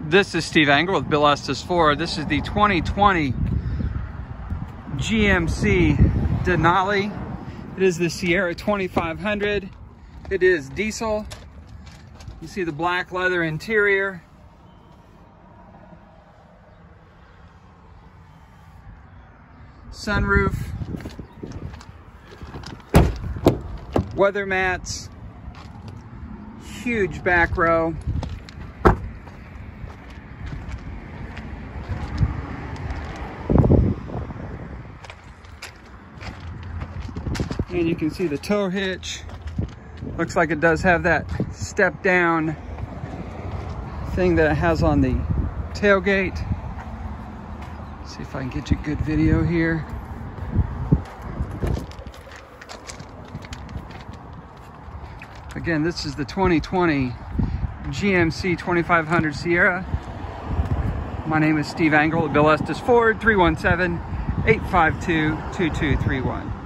This is Steve Engel with Bill Estes Ford. This is the 2020 GMC Denali. It is the Sierra 2500. It is diesel. You see the black leather interior. Sunroof. Weather mats. Huge back row. And you can see the tow hitch. Looks like it does have that step down thing that it has on the tailgate. Let's see if I can get you a good video here. Again, this is the 2020 GMC 2500 Sierra. My name is Steve Engel at Bill Estes Ford, 317-852-2231.